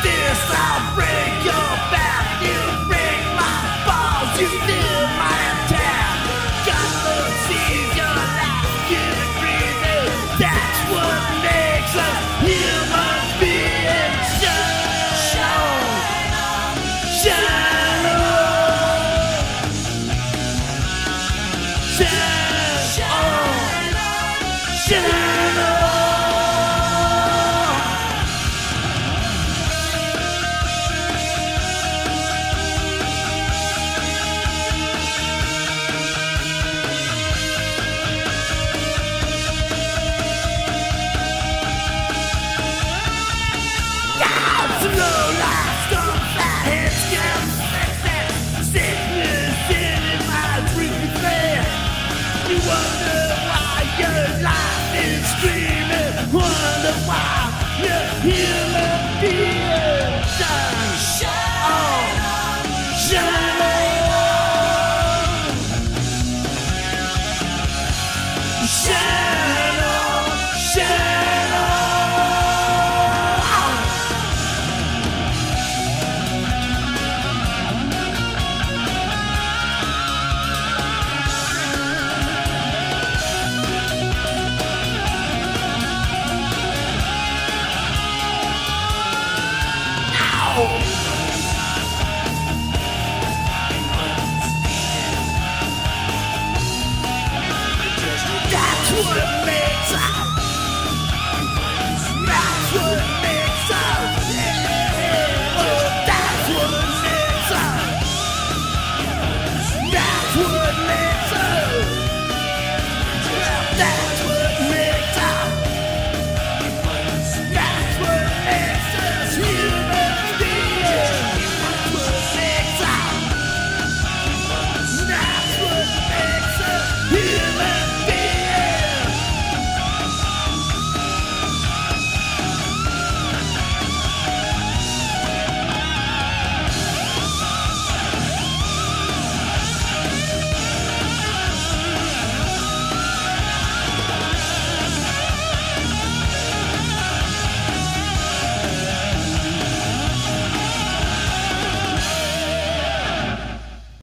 fist, I'll break your back. You break my balls, you fill my town. God love sees your life, give it breathing. That's what makes us human beings. Shine on, shine on, shine on, shine on. Wonder why you're here.